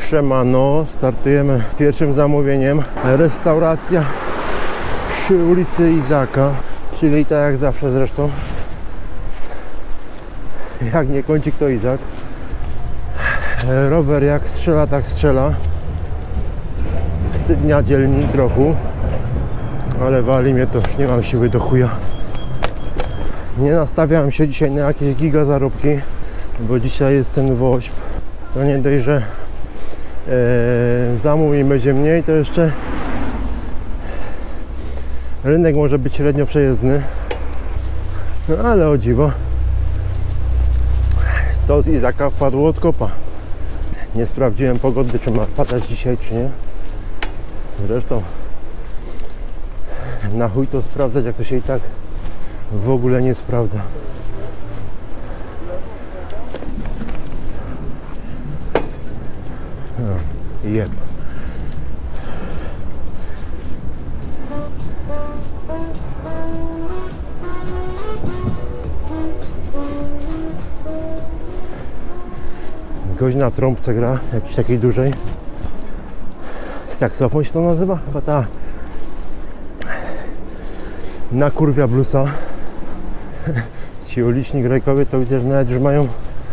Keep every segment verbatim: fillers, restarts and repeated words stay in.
Siemano, startujemy pierwszym zamówieniem. Restauracja przy ulicy Izaka, czyli tak jak zawsze zresztą. Jak nie Kącik, to Izak. Rower jak strzela, tak strzela. Dnia dzielni trochę, ale wali mnie to, już nie mam siły do chuja. Nie nastawiałem się dzisiaj na jakieś giga zarobki, bo dzisiaj jest ten woźb. To nie dość, że e, zamówień będzie mniej, to jeszcze rynek może być średnio przejezdny. No ale o dziwo, to z Izaka wpadło od kopa. Nie sprawdziłem pogody, czy ma padać dzisiaj, czy nie. Zresztą na chuj to sprawdzać, jak to się i tak w ogóle nie sprawdza. No, jeb. Gość na trąbce gra, jakiejś takiej dużej. Saksofon się to nazywa? Chyba ta. Na kurwia bluesa. Ci uliczni grajkowie to widzę, że nawet już mają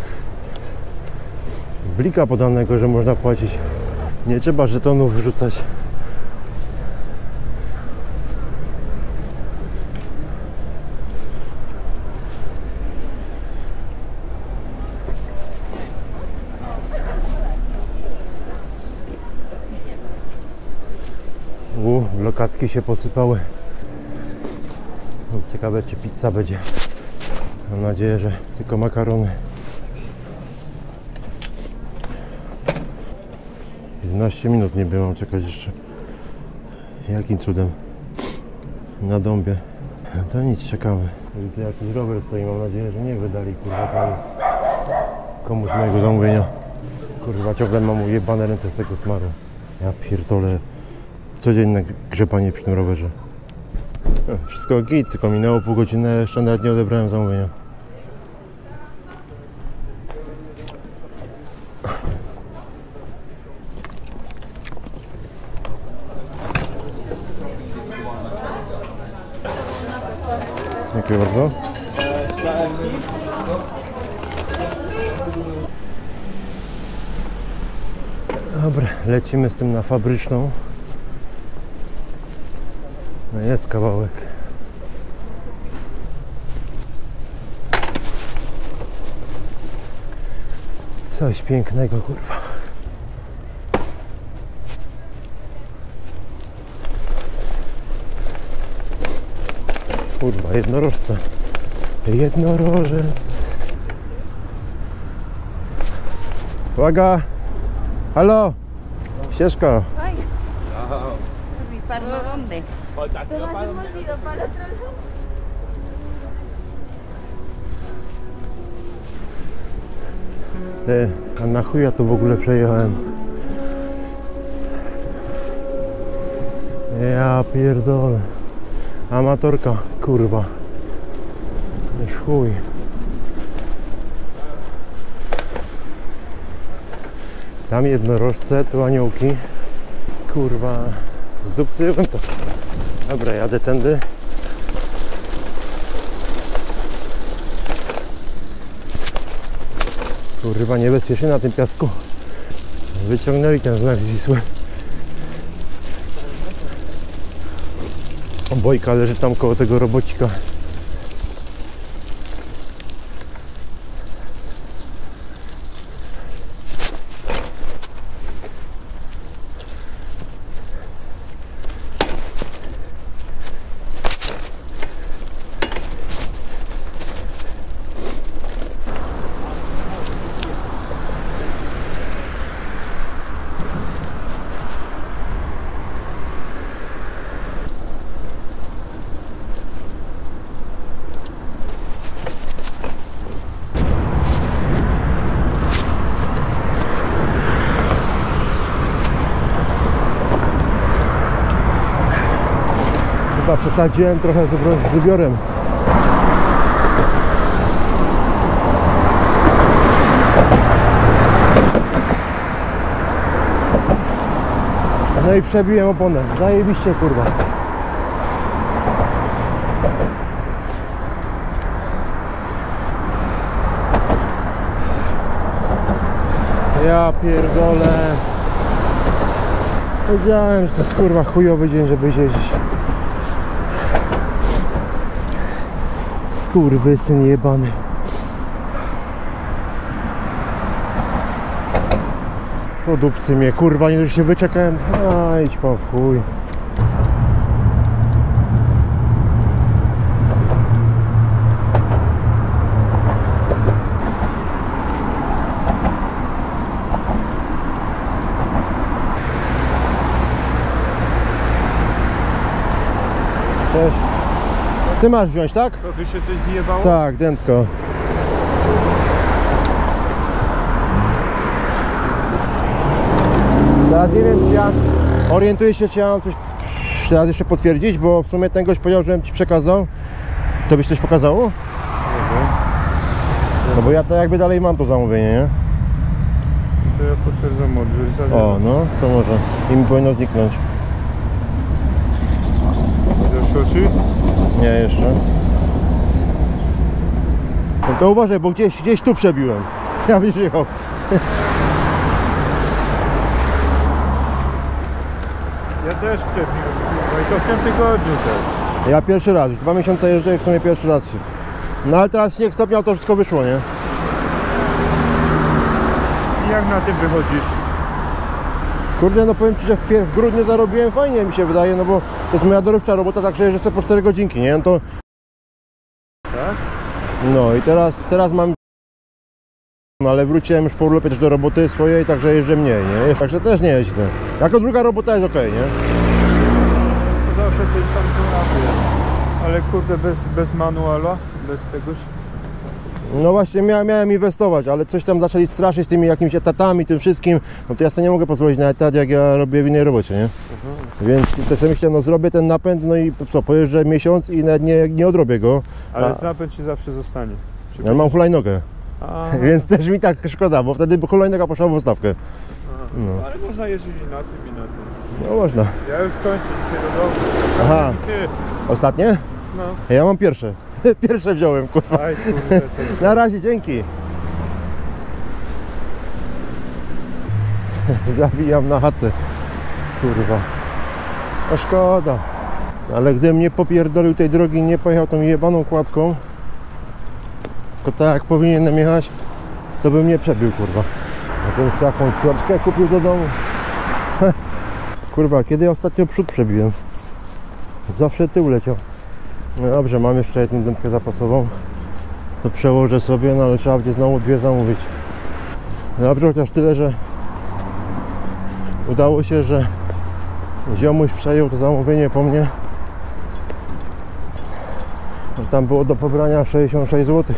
blika podanego, że można płacić. Nie trzeba żetonów wrzucać. U, lokatki się posypały. Ciekawe, czy pizza będzie. Mam nadzieję, że tylko makarony. jedenaście minut nie było, mam czekać jeszcze. Jakim cudem? Na dąbie. To nic, czekamy. Tu jakiś rower stoi, mam nadzieję, że nie wydali kurwa znowu komuś mojego zamówienia. Kurwa, ciągle mam ujebane ręce z tego smaru. Ja pierdolę. Codzienne grzebanie przy tym rowerze. Wszystko git, tylko minęło pół godziny, jeszcze nawet nie odebrałem zamówienia. Dziękuję bardzo. Dobra, lecimy z tym na fabryczną. No jest kawałek. Coś pięknego, kurwa. Kurwa, jednorożce. Jednorożec. Uwaga! Halo! Ścieżka! ¿Para dónde? Ty, a na chuj ja tu w ogóle przejechałem? Ja pierdolę. Amatorka, kurwa. Już chuj. Tam jednorożce, tu aniołki. Kurwa. Zdupcyłem to. Dobra, jadę tędy. Kurwa, niebezpiecznie na tym piasku. Wyciągnęli ten znak z Wisły. Bojka leży tam koło tego robocika. Chyba przesadziłem trochę z ubiorem. No i przebiłem oponę. Zajebiście, kurwa. Ja pierdolę. Wiedziałem, że to jest kurwa chujowy dzień, żeby jeździć. Skurwysyn jebany. Podupcy mnie, kurwa, nie dość się wyczekałem. A idź po w chuj. Cześć. Ty masz wziąć, tak? To by się coś zjebało? Tak, dętko. Teraz nie wiem, czy ja orientuję się, czy ja mam coś teraz jeszcze potwierdzić, bo w sumie ten gość powiedział, żebym ci przekazał. To byś coś pokazało? Mhm. No bo ja to jakby dalej mam to zamówienie, nie? To ja potwierdzam odbiór. O, no, to może. I mi powinno zniknąć. Zeszło ci? Nie, jeszcze. No to uważaj, bo gdzieś, gdzieś tu przebiłem. Ja byś jechał. Ja też przebiłem, kurwa, i to w tym tygodniu też. Ja pierwszy raz, już dwa miesiące jeżdżę i w sumie pierwszy raz. No ale teraz śnieg stopniał, to wszystko wyszło, nie? I jak na tym wychodzisz? Kurde, no powiem ci, że w, pier- w grudniu zarobiłem fajnie, mi się wydaje, no bo to jest moja dorywcza robota, także jeżdżę sobie po cztery godzinki, nie? No to... Tak? No i teraz, teraz mam... No ale wróciłem już po urlopie też do roboty swojej, także jeżdżę mniej, nie? Także też nie jest źle. Jako druga robota jest okej, nie? To zawsze coś tam co jest. Ale kurde, bez, bez manuala, bez tegoś. No właśnie miałem, miałem inwestować, ale coś tam zaczęli straszyć z tymi jakimiś etatami, tym wszystkim. No to ja sobie nie mogę pozwolić na etat, jak ja robię w innej robocie, nie? Mhm. Więc to sobie myślę, no zrobię ten napęd, no i co, pojeżdżę miesiąc i nawet nie, nie odrobię go. Ale A- napęd ci zawsze zostanie. Czy Ja mam hulajnogę, A, więc też mi tak szkoda, bo wtedy hulajnoga poszła w ustawkę. a, No. Ale można jeździć i na tym i na tym. No można. Ja już kończę dzisiaj do domu. Aha. I ty. Ostatnie? No. Ja mam pierwsze. Pierwsze wziąłem, kurwa. Aj kurde, to... Na razie, dzięki. Zawijam na chatę. Kurwa. No szkoda. Ale gdybym nie popierdolił tej drogi, nie pojechał tą jebaną kładką, tylko tak jak powinienem jechać, to bym nie przebił, kurwa. A więc jakąś ćwiartkę kupił do domu. Kurwa, kiedy ja ostatnio przód przebiłem? Zawsze tył leciał. No dobrze, mam jeszcze jedną dętkę zapasową. To przełożę sobie, no ale trzeba będzie znowu dwie zamówić. Dobrze, chociaż tyle, że udało się, że ziomuś przejął to zamówienie po mnie. Tam było do pobrania sześćdziesiąt sześć złotych.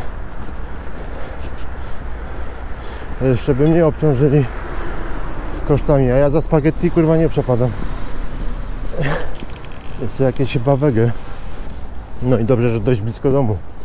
Jeszcze by mnie obciążyli kosztami, a ja za spaghetti kurwa nie przepadam. Jeszcze jakieś bawegę. No i dobrze, że dość blisko domu.